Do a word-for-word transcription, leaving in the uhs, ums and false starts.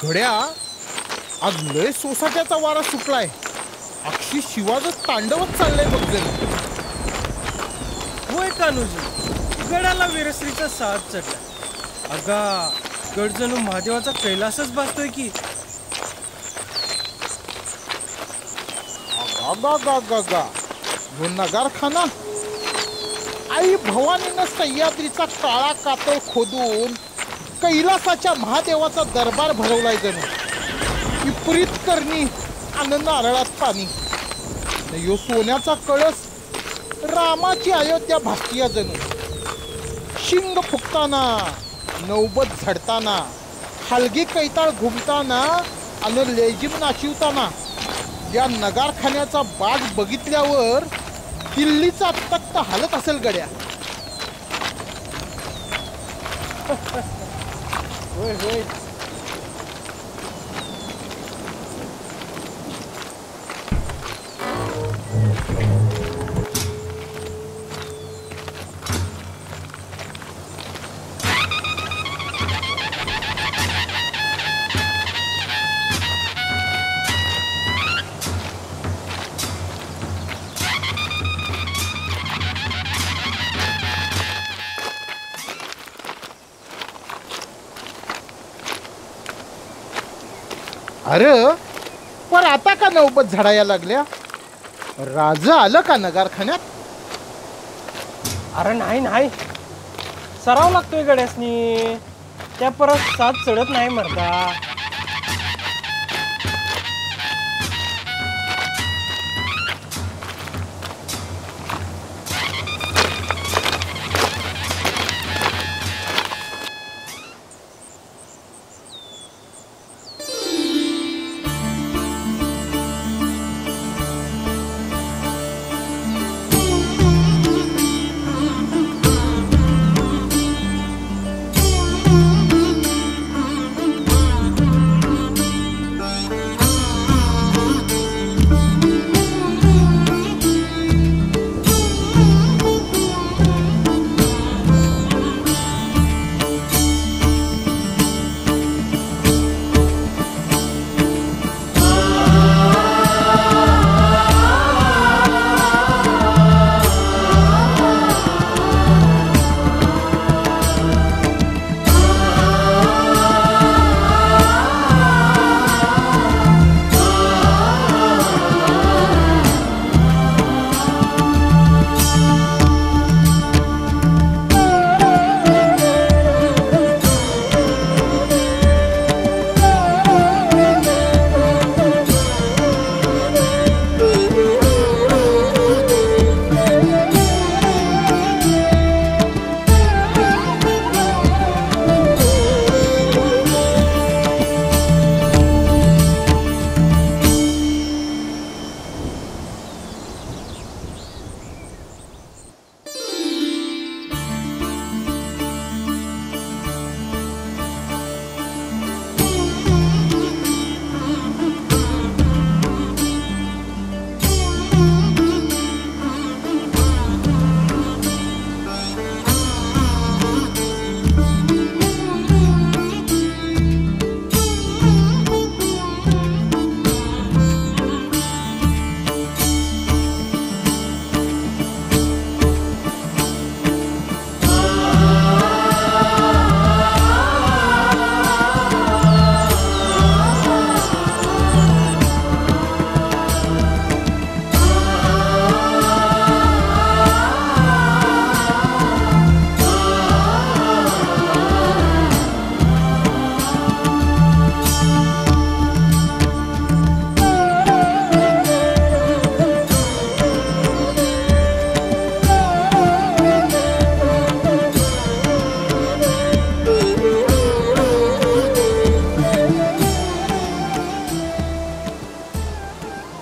घड्या आज लय सोसाट्याचा वारा सुटलाय. अक्षी शिवाचं तांडवच चाललंय बघ जण. होय कान्होजी, गडाला वीरश्रीचा साथ चढला. अगा गड जणू महादेवाचा कैलासच भासतोय की. गा गा गा गा वो नगारखाना. आई भवानीनं सह्याद्रीचा काळा कातळ खोदून कैलासाच्या महादेवाचा दरबार भरवलाय जणू. विपरीत करणी आणि नारळात पाणी. यो सोन्याचा कळस रामाची अयोध्या भासतीया जणू. शिंग फुकताना, नौबत झडताना, हलगी कैताळ घुमताना आणि लेझिम नाचिवताना या नगारखान्याचा बाग बघितल्यावर दिल्लीचा तख्त हालत असेल गड्या. होय होय. अरे पण आता का नौबत झडायला लागल्या? राजा आलं का नगारखान्यात? अरे नाही नाही, सराव लागतोय गड्यासनी. त्या परत साथ चढत नाही मरता.